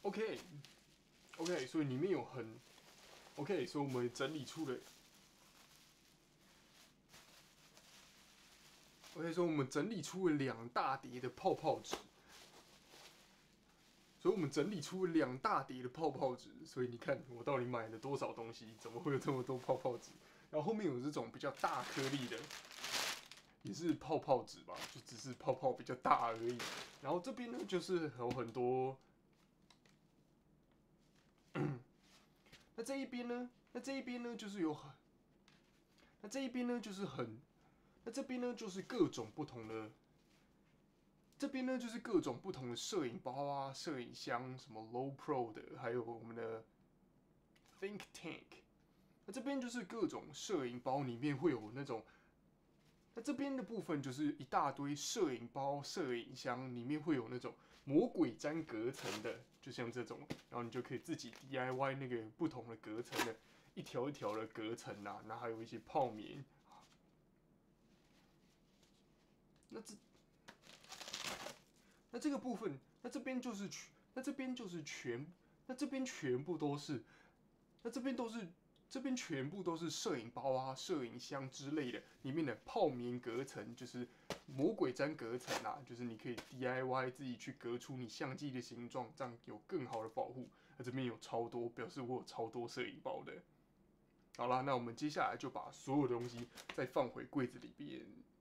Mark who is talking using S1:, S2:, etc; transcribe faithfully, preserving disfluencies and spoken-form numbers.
S1: OK OK， 所以里面有很 OK， 所以我们整理出了 OK， 所以我们整理出了两大叠的泡泡纸。所以我们整理出了两大叠的泡泡纸，所以你看我到底买了多少东西？怎么会有这么多泡泡纸？然后后面有这种比较大颗粒的，也是泡泡纸吧，就只是泡泡比较大而已。然后这边呢，就是有很多，那这一边呢，那这一边呢，就是有很，那这一边呢，就是很，那这边呢，就是各种不同的。这边呢，就是各种不同的摄影包啊、摄影箱，什么 Low Pro 的，还有我们的 Think Tank。那这边就是各种摄影包里面会有那种，那这边的部分就是一大堆摄影包、摄影箱，里面会有那种魔鬼毡隔层的，就像这种，然后你就可以自己 D I Y 那个不同的隔层的，一条一条的隔层啊，然后还有一些泡棉。那这那这个部分，那这边就是全，那这边就是全，那这边全部都是，那这边都是，这边全部都是摄影包啊、摄影箱之类的，里面的泡棉隔层就是魔鬼毡隔层啊，就是你可以 D I Y 自己去隔出你相机的形状，这样有更好的保护。那这边有超多，表示我有超多摄影包的。好啦，那我们接下来就把所有东西再放回柜子里边。